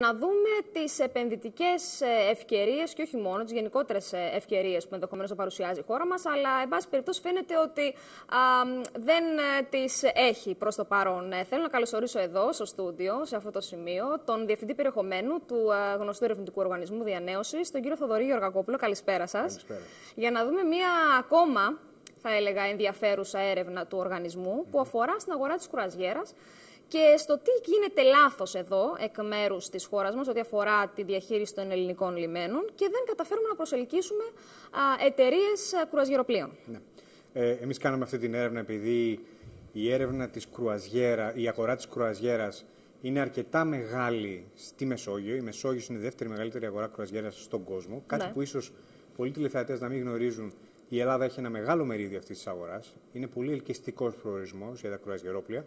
Να δούμε τις επενδυτικές ευκαιρίες και όχι μόνο τις γενικότερες ευκαιρίες που ενδεχομένως θα παρουσιάζει η χώρα μας, αλλά εν πάση περιπτώσει φαίνεται ότι δεν τις έχει προς το παρόν. Θέλω να καλωσορίσω εδώ στο στούντιο, σε αυτό το σημείο, τον Διευθυντή Περιεχομένου του γνωστού ερευνητικού οργανισμού Διανέωσης, τον κύριο Θοδωρή Γεωργακόπουλο. Καλησπέρα σας. Καλησπέρα. Για να δούμε μία ακόμα, θα έλεγα, ενδιαφέρουσα έρευνα του οργανισμού που αφορά στην αγορά της κρουαζιέρας και στο τι γίνεται λάθος εδώ, εκ μέρους της χώρας μας, ό,τι αφορά τη διαχείριση των ελληνικών λιμένων και δεν καταφέρουμε να προσελκύσουμε εταιρείες κρουαζιεροπλοίων. Ναι. Εμείς κάναμε αυτή την έρευνα επειδή η έρευνα της η αγορά της κρουαζιέρας είναι αρκετά μεγάλη στη Μεσόγειο. Η Μεσόγειος είναι η δεύτερη μεγαλύτερη αγορά κρουαζιέρας στον κόσμο. Κάτι που ίσως πολλοί τηλεθεατές να μην γνωρίζουν. Η Ελλάδα έχει ένα μεγάλο μερίδιο αυτής της αγοράς. Είναι πολύ ελκυστικός προορισμός για τα κρουαζιερόπλοια.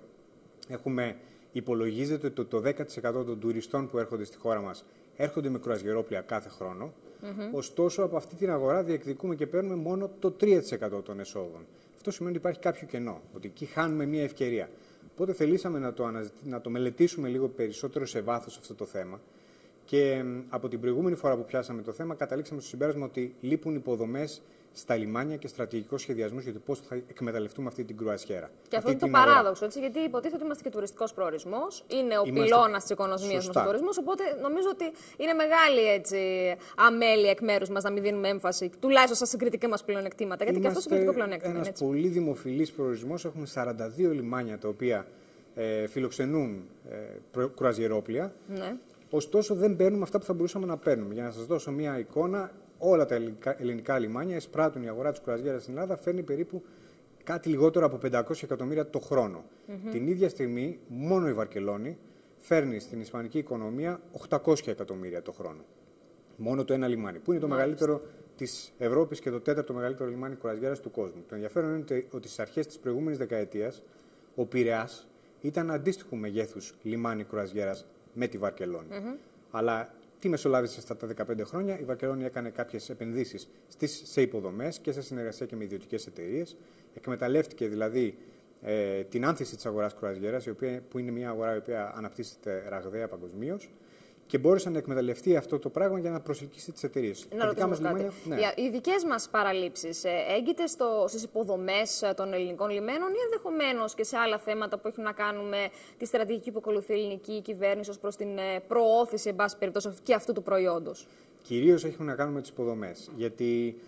Υπολογίζεται ότι το 10% των τουριστών που έρχονται στη χώρα μας έρχονται με κρουαζιερόπλοια κάθε χρόνο. Ωστόσο, από αυτή την αγορά διεκδικούμε και παίρνουμε μόνο το 3% των εσόδων. Αυτό σημαίνει ότι υπάρχει κάποιο κενό, ότι εκεί χάνουμε μια ευκαιρία. Οπότε θελήσαμε να το μελετήσουμε λίγο περισσότερο σε βάθος αυτό το θέμα. Και από την προηγούμενη φορά που πιάσαμε το θέμα, καταλήξαμε στο συμπέρασμα ότι λείπουν υποδομές στα λιμάνια και στρατηγικός σχεδιασμός για το πώς θα εκμεταλλευτούμε αυτή την κρουαζιέρα. Και αυτό είναι το παράδοξο, έτσι, γιατί υποτίθεται ότι είμαστε και τουριστικός προορισμός. Είναι ο πυλώνας της οικονομίας μας ο τουρισμός. Οπότε νομίζω ότι είναι μεγάλη έτσι, αμέλεια εκ μέρους μας να μην δίνουμε έμφαση, τουλάχιστον στα συγκριτικά μας πλεονεκτήματα. Γιατί και αυτό είναι συγκριτικό πλεονέκτημα. Είναι ένας πολύ δημοφιλής προορισμός. Έχουμε 42 λιμάνια τα οποία φιλοξενούν κρουαζιερόπλοια. Ναι. Ωστόσο, δεν παίρνουμε αυτά που θα μπορούσαμε να παίρνουμε. Για να σας δώσω μια εικόνα, όλα τα ελληνικά λιμάνια εισπράττουν η αγορά της κρουαζιέρας στην Ελλάδα, φέρνει περίπου κάτι λιγότερο από 500 εκατομμύρια το χρόνο. Την ίδια στιγμή, μόνο η Βαρκελόνη φέρνει στην ισπανική οικονομία 800 εκατομμύρια το χρόνο. Μόνο το ένα λιμάνι, που είναι το μεγαλύτερο της Ευρώπης και το τέταρτο μεγαλύτερο λιμάνι κρουαζιέρας του κόσμου. Το ενδιαφέρον είναι ότι στις αρχές της προηγούμενης δεκαετίας, ο Πειραιάς ήταν αντίστοιχου μεγέθους λιμάνι κρουαζιέρας με τη Βαρκελόνη. Αλλά τι μεσολάβησε αυτά τα 15 χρόνια, η Βαρκελόνη έκανε κάποιες επενδύσεις σε υποδομές και σε συνεργασία και με ιδιωτικές εταιρείες. Εκμεταλλεύτηκε δηλαδή την άνθηση της αγοράς κρουαζιέρας, που είναι μια αγορά η οποία αναπτύσσεται ραγδαία παγκοσμίως, και μπόρεσε να εκμεταλλευτεί αυτό το πράγμα για να προσελκύσει τις εταιρείες. Να ρωτήσω κάτι. Λιμάνια, ναι. Οι δικές μας παραλήψεις έγκυται στις υποδομές των ελληνικών λιμένων ή ενδεχομένως και σε άλλα θέματα που έχουν να κάνουν με τη στρατηγική που ακολουθεί η ελληνική κυβέρνηση ως προς την προώθηση, εν πάση περιπτώσει, και αυτού του προϊόντος? Κυρίως έχουν να κάνουν με τις υποδομές. Γιατί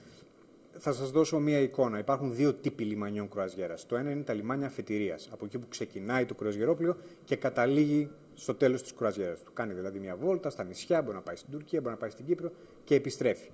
θα σας δώσω μία εικόνα. Υπάρχουν δύο τύποι λιμανιών κρουαζιέρας. Το ένα είναι τα λιμάνια αφετηρίας, από εκεί που ξεκινάει το κρουαζιερόπλοιο και καταλήγει στο τέλος της κρουαζιέρας του. Κάνει δηλαδή μια βόλτα στα νησιά, μπορεί να πάει στην Τουρκία, μπορεί να πάει στην Κύπρο και επιστρέφει.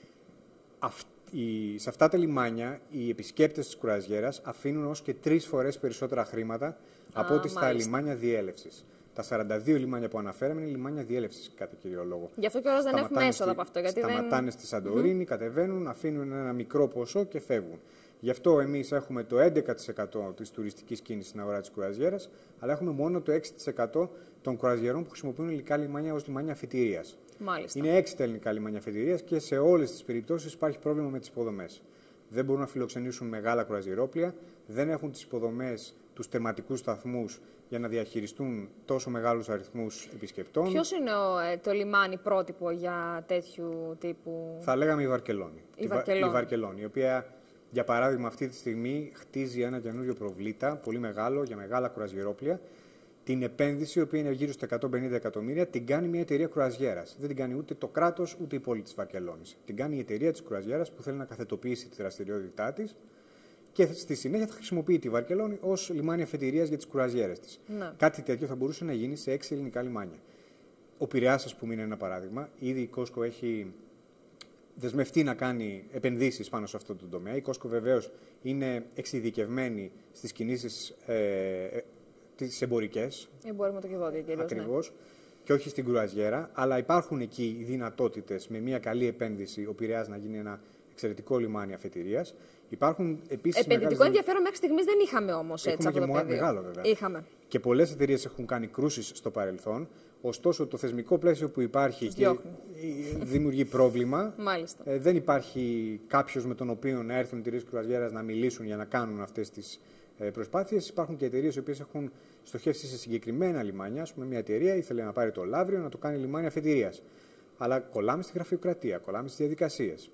Σε αυτά τα λιμάνια, οι επισκέπτες της κρουαζιέρας αφήνουν ως και 3 φορές περισσότερα χρήματα από ό,τι στα λιμάνια διέλευσης. Τα 42 λιμάνια που αναφέραμε είναι λιμάνια διέλευσης, κατά κύριο λόγο. Γι' αυτό και όλος δεν έχουμε έσοδα από αυτό. Σταματάνε στη Σαντορίνη, κατεβαίνουν, αφήνουν ένα μικρό ποσό και φεύγουν. Γι' αυτό εμείς έχουμε το 11% της τουριστικής κίνησης στην αγορά της κρουαζιέρας, αλλά έχουμε μόνο το 6% των κρουαζιερών που χρησιμοποιούν ελληνικά λιμάνια ως λιμάνια αφετηρίας. Είναι 6 τα ελληνικά λιμάνια αφετηρίας και σε όλες τις περιπτώσεις υπάρχει πρόβλημα με τις υποδομές. Δεν μπορούν να φιλοξενήσουν μεγάλα κρουαζιερόπλοια, δεν έχουν τις υποδομές, τους τερματικούς σταθμούς για να διαχειριστούν τόσο μεγάλους αριθμούς επισκεπτών. Ποιος είναι το λιμάνι πρότυπο για τέτοιου τύπου? Θα λέγαμε η Βαρκελόνη. Η Βαρκελόνη, η οποία, για παράδειγμα, αυτή τη στιγμή χτίζει ένα καινούριο προβλήτα, πολύ μεγάλο, για μεγάλα κρουαζιερόπλια. Την επένδυση, η οποία είναι γύρω στα 150 εκατομμύρια, την κάνει μια εταιρεία κρουαζιέρας. Δεν την κάνει ούτε το κράτος, ούτε η πόλη της Βαρκελόνης. Την κάνει η εταιρεία της κρουαζιέρας που θέλει να καθετοποιήσει τη δραστηριότητά της και στη συνέχεια θα χρησιμοποιεί τη Βαρκελόνη ως λιμάνι αφετηρίας για τις κρουαζιέρες της. Κάτι τέτοιο θα μπορούσε να γίνει σε 6 ελληνικά λιμάνια. Ο Πειραιάς, ας πούμε, είναι ένα παράδειγμα. Ήδη η Κόσκο έχει δεσμευτεί να κάνει επενδύσεις πάνω σε αυτό το τομέα. Η Κόσκο βεβαίως είναι εξειδικευμένη στις κινήσεις τις εμπορικές. Εμπορευματοκιβώτια κυρίως. Ακριβώς. Ναι. Και όχι στην κρουαζιέρα. Αλλά υπάρχουν εκεί οι δυνατότητες με μια καλή επένδυση ο Πειραιάς να γίνει ένα εξαιρετικό λιμάνι αφετηρίας. Υπάρχουν επίσης. Επενδυτικό ενδιαφέρον μέχρι στιγμής δεν είχαμε όμως έτσι από το πεδίο. Μεγάλο βέβαια. Είχαμε. Και πολλές εταιρείες έχουν κάνει κρούσεις στο παρελθόν. Ωστόσο, το θεσμικό πλαίσιο που υπάρχει και δημιουργεί πρόβλημα. Δεν υπάρχει κάποιος με τον οποίο να έρθουν οι εταιρείες κρουαζιέρας να μιλήσουν για να κάνουν αυτές τις προσπάθειες. Υπάρχουν και εταιρείες οι οποίες έχουν στοχεύσει σε συγκεκριμένα λιμάνια. Ας πούμε, μια εταιρεία ήθελε να πάρει το Λαύριο να το κάνει λιμάνι αφετηρίας. Αλλά κολλάμε στη γραφειοκρατία, κολλάμε στις διαδικασίες.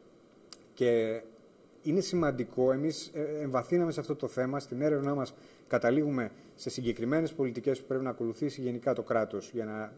Και είναι σημαντικό, εμείς εμβαθύναμε σε αυτό το θέμα, στην έρευνά μας καταλήγουμε σε συγκεκριμένες πολιτικές που πρέπει να ακολουθήσει γενικά το κράτος για να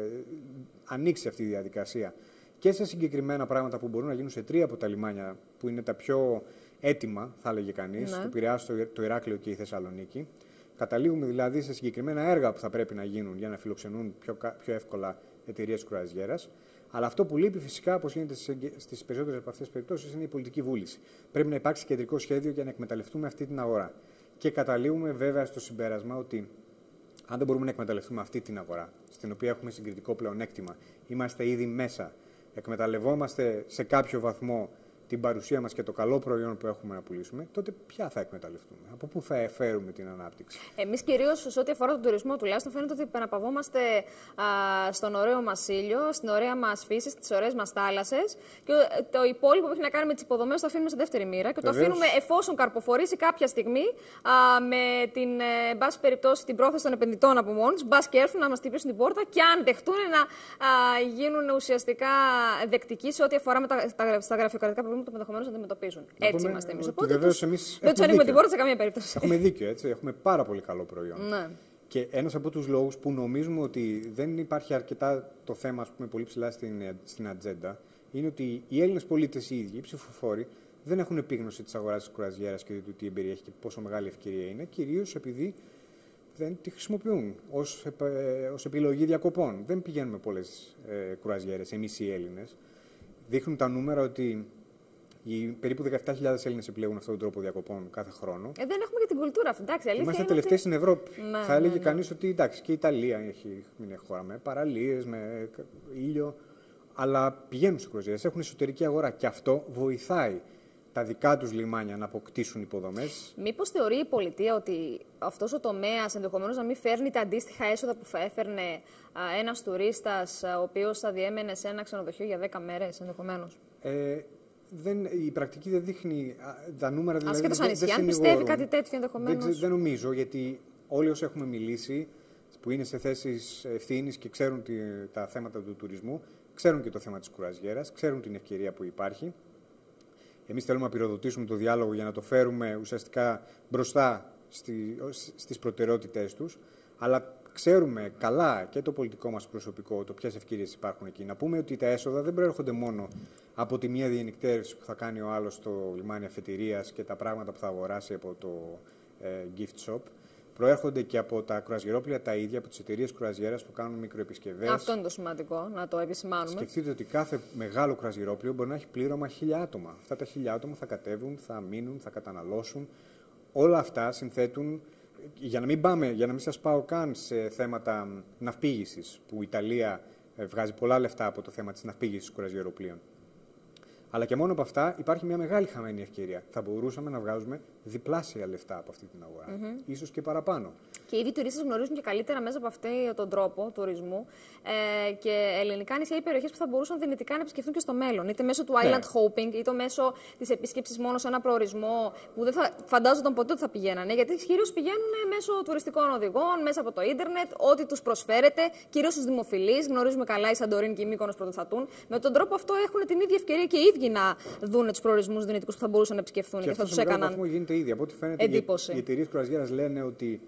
ανοίξει αυτή η διαδικασία και σε συγκεκριμένα πράγματα που μπορούν να γίνουν σε 3 από τα λιμάνια που είναι τα πιο έτοιμα, θα έλεγε κανείς, το Πειραιάς, το Ηράκλειο και η Θεσσαλονίκη. Καταλήγουμε δηλαδή σε συγκεκριμένα έργα που θα πρέπει να γίνουν για να φιλοξενούν πιο εύκολα εταιρείες κρουαζιέρας. Αλλά αυτό που λείπει φυσικά, όπως γίνεται στις περισσότερες από αυτές τις περιπτώσεις, είναι η πολιτική βούληση. Πρέπει να υπάρξει κεντρικό σχέδιο για να εκμεταλλευτούμε αυτή την αγορά. Και καταλήγουμε βέβαια στο συμπέρασμα ότι αν δεν μπορούμε να εκμεταλλευτούμε αυτή την αγορά, στην οποία έχουμε συγκριτικό πλεονέκτημα, είμαστε ήδη μέσα, εκμεταλλευόμαστε σε κάποιο βαθμό την παρουσία μας και το καλό προϊόν που έχουμε να πουλήσουμε, τότε ποια θα εκμεταλλευτούμε, από πού θα εφέρουμε την ανάπτυξη. Εμείς κυρίως, σε ό,τι αφορά τον τουρισμό, τουλάχιστον φαίνεται ότι επαναπαυόμαστε στον ωραίο μας ήλιο, στην ωραία μας φύση, στις ωραίες μας θάλασσες και το υπόλοιπο που έχει να κάνει με τις υποδομές το αφήνουμε σε δεύτερη μοίρα και το αφήνουμε εφόσον καρποφορήσει κάποια στιγμή με την, εν πάση περιπτώσει, την πρόθεση των επενδυτών από μόνους, μπας και έρθουν να μας χτυπήσουν την πόρτα και αν δεχτούν να γίνουν ουσιαστικά δεκτικοί σε ό,τι αφορά στα γραφειοκρατικά προβλήματα που ενδεχομένως να αντιμετωπίζουν. Έτσι είμαστε εμείς. Οπότε δεν τους ανοίγουμε την πόρτα σε καμία περίπτωση. Έχουμε δίκιο, έτσι. Έχουμε πάρα πολύ καλό προϊόν. Ναι. Και ένας από τους λόγους που νομίζουμε ότι δεν υπάρχει αρκετά το θέμα, ας πούμε, πολύ ψηλά στην ατζέντα, είναι ότι οι Έλληνες πολίτες οι ίδιοι, οι ψηφοφόροι, δεν έχουν επίγνωση της αγοράς της κρουαζιέρας και του τι εμπεριέχει και πόσο μεγάλη ευκαιρία είναι, κυρίως επειδή δεν τη χρησιμοποιούν ως επιλογή διακοπών. Δεν πηγαίνουμε πολλές κρουαζιέρες, εμείς οι Έλληνες. Δείχνουν τα νούμερα ότι οι περίπου 17.000 Έλληνες επιλέγουν αυτόν τον τρόπο διακοπών κάθε χρόνο. Δεν έχουμε και την κουλτούρα αυτή. Εντάξει, είμαστε τελευταίοι στην Ευρώπη. Ναι, θα έλεγε κανείς ότι εντάξει, και η Ιταλία είναι χώρα με παραλίες, με ήλιο. Αλλά πηγαίνουν σε κρουαζιέρες, έχουν εσωτερική αγορά και αυτό βοηθάει τα δικά τους λιμάνια να αποκτήσουν υποδομές. Μήπως θεωρεί η πολιτεία ότι αυτός ο τομέας ενδεχομένως να μην φέρνει τα αντίστοιχα έσοδα που θα έφερνε ένας τουρίστας ο οποίος θα διέμενε σε ένα ξενοδοχείο για 10 μέρες ενδεχομένως? Η πρακτική δεν δείχνει τα νούμερα. Δηλαδή, ασχέτως αν πιστεύει κάτι τέτοιο ενδεχομένως. Δεν νομίζω, γιατί όλοι όσοι έχουμε μιλήσει, που είναι σε θέσεις ευθύνης και ξέρουν τα θέματα του τουρισμού, ξέρουν και το θέμα της κρουαζιέρας, ξέρουν την ευκαιρία που υπάρχει. Εμείς θέλουμε να πυροδοτήσουμε το διάλογο για να το φέρουμε ουσιαστικά μπροστά στις προτεραιότητές τους, αλλά ξέρουμε καλά και το πολιτικό μας προσωπικό το ποιες ευκαιρίες υπάρχουν εκεί. Να πούμε ότι τα έσοδα δεν προέρχονται μόνο από τη μία διενυκτέρευση που θα κάνει ο άλλος στο λιμάνι αφετηρίας και τα πράγματα που θα αγοράσει από το gift shop. Προέρχονται και από τα κρουαζιερόπλια τα ίδια, από τις εταιρείες κρουαζιέρας που κάνουν μικροεπισκευές. Αυτό είναι το σημαντικό, να το επισημάνουμε. Σκεφτείτε ότι κάθε μεγάλο κρουαζιερόπλιο μπορεί να έχει πλήρωμα 1.000 άτομα. Αυτά τα 1.000 άτομα θα κατέβουν, θα μείνουν, θα καταναλώσουν. Όλα αυτά συνθέτουν. Για να μην σας πάω καν σε θέματα ναυπήγησης, που η Ιταλία βγάζει πολλά λεφτά από το θέμα της ναυπήγησης κρουαζιεροπλοίων. Αλλά και μόνο από αυτά υπάρχει μια μεγάλη χαμένη ευκαιρία. Θα μπορούσαμε να βγάζουμε διπλάσια λεφτά από αυτή την αγορά. Ίσως και παραπάνω. Και ήδη οι τουρίστες γνωρίζουν και καλύτερα μέσα από αυτόν τον τρόπο τουρισμού και ελληνικά νησιά ή περιοχές που θα μπορούσαν δυνητικά να επισκεφθούν και στο μέλλον. Είτε μέσω του island hopping, είτε μέσω της επίσκεψης μόνο σε ένα προορισμό που δεν θα φαντάζονταν ποτέ ότι θα πηγαίνανε. Γιατί κυρίως πηγαίνουν μέσω τουριστικών οδηγών, μέσα από το ίντερνετ, ό,τι τους προσφέρεται, κυρίως στους δημοφιλείς. Γνωρίζουμε καλά η Σαντορίνη και η Μύκονος πρωτοστατούν. Με τον τρόπο αυτό έχουν την ίδια ευκαιρία και οι ίδιοι να δουν τους προορισμούς δυνητικούς που θα μπορούσαν να επισκεφθούν και θα τους έκαναν. Αυτό γίνεται ήδη. Από ό,τι φαίνεται, οι εταιρείες κρουαζιέρας λένε ότι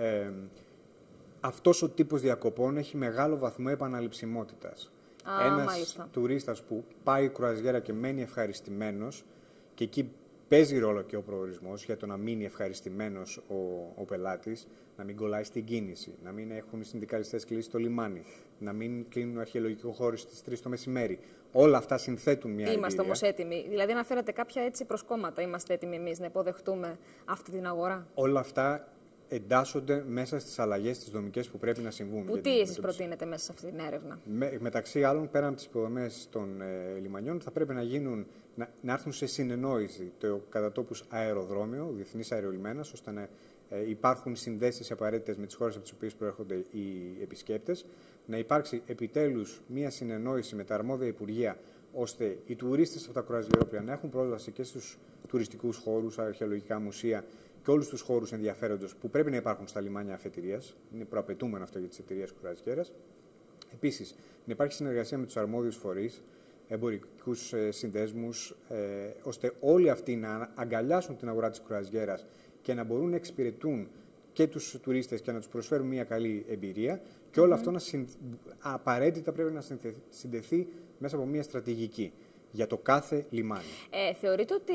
αυτός ο τύπος διακοπών έχει μεγάλο βαθμό επαναληψιμότητας. Ένας τουρίστας που πάει κρουαζιέρα και μένει ευχαριστημένος, και εκεί παίζει ρόλο και ο προορισμός για το να μείνει ευχαριστημένος ο πελάτης, να μην κολλάει στην κίνηση, να μην έχουν οι συνδικαλιστές κλείσει το λιμάνι, να μην κλείνουν αρχαιολογικό χώρο στις 3 το μεσημέρι. Όλα αυτά συνθέτουν μια εμπειρία. Είμαστε όμως έτοιμοι. Δηλαδή, αναφέρατε κάποια έτσι προσκόμματα. Είμαστε έτοιμοι εμείς να υποδεχτούμε αυτή την αγορά? Όλα αυτά εντάσσονται μέσα στις αλλαγές τις δομικές που πρέπει να συμβούν. Που τι εσείς προτείνετε μέσα σε αυτή την έρευνα? Μεταξύ άλλων, πέραν από τις υποδομές των λιμανιών, θα πρέπει να έρθουν σε συνεννόηση το κατά τόπους αεροδρόμιο, διεθνής αερολιμένας, ώστε να υπάρχουν συνδέσεις απαραίτητες με τις χώρες από τις οποίες προέρχονται οι επισκέπτες, να υπάρξει επιτέλους μία συνεννόηση με τα αρμόδια υπουργεία, ώστε οι τουρίστες από τα κρουαζιερόπλια να έχουν πρόσβαση και στους τουριστικούς χώρους, αρχαιολογικά μουσεία και όλους τους χώρους ενδιαφέροντος που πρέπει να υπάρχουν στα λιμάνια αφετηρίας. Είναι προαπαιτούμενο αυτό για τις εταιρείες κρουαζιέρας. Επίσης, να υπάρχει συνεργασία με τους αρμόδιους φορείς, εμπορικούς συνδέσμους, ώστε όλοι αυτοί να αγκαλιάσουν την αγορά της κρουαζιέρας και να μπορούν να εξυπηρετούν και τους τουρίστες και να τους προσφέρουν μια καλή εμπειρία. Και όλο αυτό απαραίτητα πρέπει να συνδεθεί μέσα από μια στρατηγική για το κάθε λιμάνι. Θεωρείτε ότι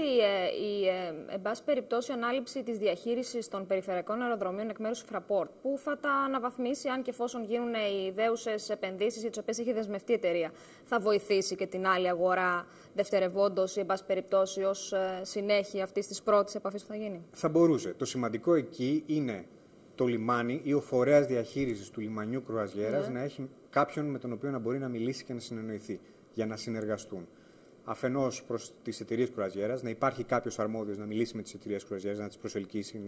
εν πάση περιπτώσει, η ανάληψη της διαχείρισης των περιφερειακών αεροδρομίων εκ μέρους του Fraport, που θα τα αναβαθμίσει αν και εφόσον γίνουν οι ιδέουσες επενδύσεις για τις οποίες έχει δεσμευτεί η εταιρεία, θα βοηθήσει και την άλλη αγορά δευτερευόντως ή εν πάση περιπτώσει ως συνέχεια αυτής της πρώτης επαφής που θα γίνει? Θα μπορούσε. Το σημαντικό εκεί είναι το λιμάνι ή ο φορέας διαχείρισης του λιμανιού κρουαζιέρας να έχει κάποιον με τον οποίο να μπορεί να μιλήσει και να συνεννοηθεί για να συνεργαστούν. Αφενός προς τις εταιρείες κρουαζιέρας, να υπάρχει κάποιος αρμόδιος να μιλήσει με τις εταιρείες κρουαζιέρας, να τις προσελκύσει,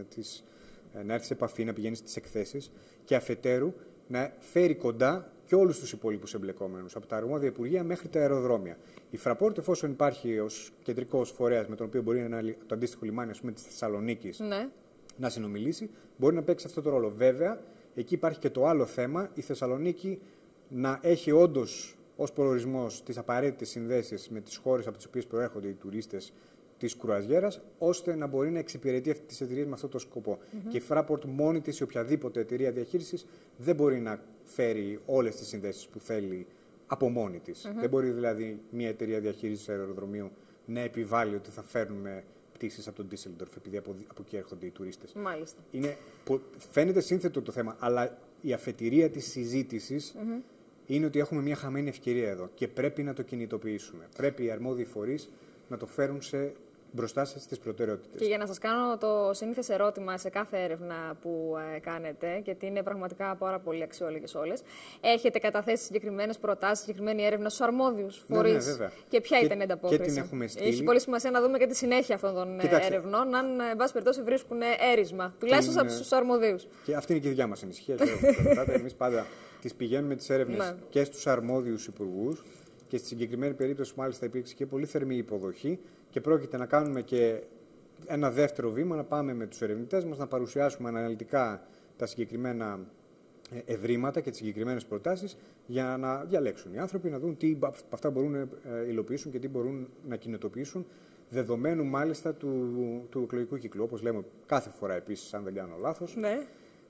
να έρθει σε επαφή, να πηγαίνει στις εκθέσεις, και αφετέρου να φέρει κοντά και όλους τους υπόλοιπους εμπλεκόμενους, από τα αρμόδια υπουργεία μέχρι τα αεροδρόμια. Η Fraport, εφόσον υπάρχει ως κεντρικός φορέας με τον οποίο μπορεί το αντίστοιχο λιμάνι, ας πούμε, της Θεσσαλονίκης, να συνομιλήσει, μπορεί να παίξει αυτό το ρόλο. Βέβαια, εκεί υπάρχει και το άλλο θέμα, η Θεσσαλονίκη να έχει όντως ως προορισμός τις απαραίτητες συνδέσεις με τις χώρες από τις οποίες προέρχονται οι τουρίστες της κρουαζιέρας, ώστε να μπορεί να εξυπηρετεί αυτές τις εταιρείες με αυτό το σκοπό. Και η Fraport μόνη της ή οποιαδήποτε εταιρεία διαχείρισης δεν μπορεί να φέρει όλες τις συνδέσεις που θέλει από μόνη της. Δεν μπορεί δηλαδή μια εταιρεία διαχείρισης αεροδρομίου να επιβάλλει ότι θα φέρνουμε πτήσεις από τον Ντίσσελντορφ, επειδή από εκεί έρχονται οι τουρίστες. Μάλιστα. Φαίνεται σύνθετο το θέμα, αλλά η αφετηρία της συζήτησης είναι ότι έχουμε μια χαμένη ευκαιρία εδώ και πρέπει να το κινητοποιήσουμε. Πρέπει οι αρμόδιοι φορείς να το φέρουν μπροστά στις προτεραιότητες. Και για να σας κάνω το συνήθες ερώτημα σε κάθε έρευνα που κάνετε, γιατί είναι πραγματικά πάρα πολύ αξιόλογες όλες, έχετε καταθέσει συγκεκριμένες προτάσεις, συγκεκριμένη έρευνα στους αρμόδιους φορείς? Ναι, βέβαια. Και ποια ήταν η ανταπόκριση? Και την έχουμε στείλει. Έχει πολύ σημασία να δούμε και τη συνέχεια αυτών των έρευνων, αν εν πάση περιπτώσει βρίσκουν έρισμα, τουλάχιστον από τους αρμοδίους. Και αυτή είναι και η δικιά μας ανησυχία. Εμείς πάντα τις πηγαίνουμε τις έρευνες και στους αρμόδιους υπουργούς, και στη συγκεκριμένη περίπτωση μάλιστα υπήρξε και πολύ θερμή υποδοχή, και πρόκειται να κάνουμε και ένα δεύτερο βήμα, να πάμε με τους ερευνητές μας να παρουσιάσουμε αναλυτικά τα συγκεκριμένα ευρήματα και τις συγκεκριμένες προτάσεις, για να διαλέξουν οι άνθρωποι, να δουν τι από αυτά μπορούν να υλοποιήσουν και τι μπορούν να κινητοποιήσουν, δεδομένου μάλιστα του εκλογικού κύκλου. Όπως λέμε κάθε φορά επίσης, αν δεν κάνω λάθος. Ναι.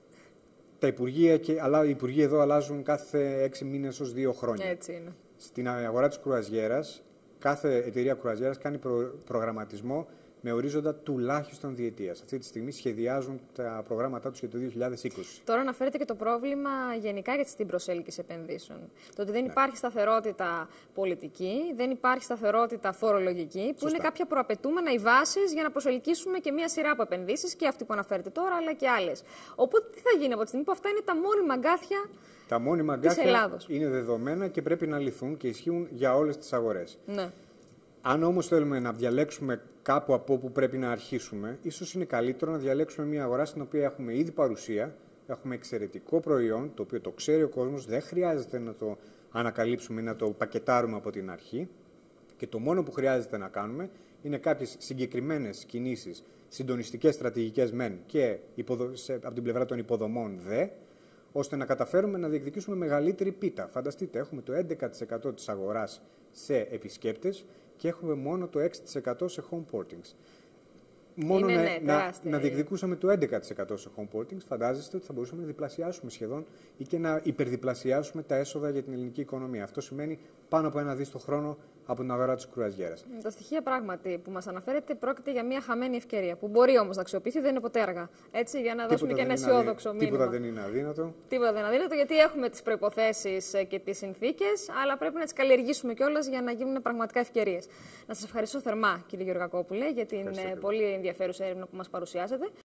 Τα υπουργεία, αλλά οι υπουργοί εδώ αλλάζουν κάθε 6 μήνες ως 2 χρόνια. Έτσι είναι. Στην αγορά της κρουαζιέρας, κάθε εταιρεία κρουαζιέρας κάνει προγραμματισμό με ορίζοντα τουλάχιστον διετίας. Αυτή τη στιγμή σχεδιάζουν τα προγράμματά τους για το 2020. Τώρα αναφέρεται και το πρόβλημα γενικά για την προσέλκυση επενδύσεων. Το ότι δεν υπάρχει σταθερότητα πολιτική, δεν υπάρχει σταθερότητα φορολογική, που είναι κάποια προαπαιτούμενα οι βάσεις για να προσελκύσουμε και μία σειρά από επενδύσεις, και αυτή που αναφέρεται τώρα, αλλά και άλλες. Οπότε τι θα γίνει από τη στιγμή που αυτά είναι τα μόνιμα αγκάθια? Τα μόνιμα αγκάθια είναι δεδομένα και πρέπει να λυθούν και ισχύουν για όλες τις αγορές. Ναι. Αν όμως θέλουμε να διαλέξουμε κάπου από όπου πρέπει να αρχίσουμε, ίσως είναι καλύτερο να διαλέξουμε μια αγορά στην οποία έχουμε ήδη παρουσία, έχουμε εξαιρετικό προϊόν, το οποίο το ξέρει ο κόσμος, δεν χρειάζεται να το ανακαλύψουμε ή να το πακετάρουμε από την αρχή, και το μόνο που χρειάζεται να κάνουμε είναι κάποιες συγκεκριμένες κινήσεις, συντονιστικές στρατηγικές μεν και από την πλευρά των υποδομών δε, ώστε να καταφέρουμε να διεκδικήσουμε μεγαλύτερη πίτα. Φανταστείτε, έχουμε το 11% της αγοράς σε επισκέπτες και έχουμε μόνο το 6% σε home portings. Μόνο να διεκδικούσαμε το 11% σε home portings, φαντάζεστε ότι θα μπορούσαμε να διπλασιάσουμε σχεδόν ή και να υπερδιπλασιάσουμε τα έσοδα για την ελληνική οικονομία. Αυτό σημαίνει πάνω από 1 δις το χρόνο από την αγορά της κρουαζιέρας. Τα στοιχεία πράγματι που μας αναφέρετε πρόκειται για μια χαμένη ευκαιρία, που μπορεί όμως να αξιοποιηθεί, δεν είναι ποτέ αργά. Έτσι, για να δώσουμε και ένα αισιόδοξο μήνυμα. Τίποτα δεν είναι αδύνατο. Τίποτα δεν είναι αδύνατο, γιατί έχουμε τις προϋποθέσεις και τις συνθήκες, αλλά πρέπει να τις καλλιεργήσουμε κιόλας για να γίνουν πραγματικά ευκαιρίες. Να σας ευχαριστώ θερμά, κύριε Γεωργακόπουλε, για την πολύ ενδιαφέρουσα έρευνα που μας παρουσιάσατε.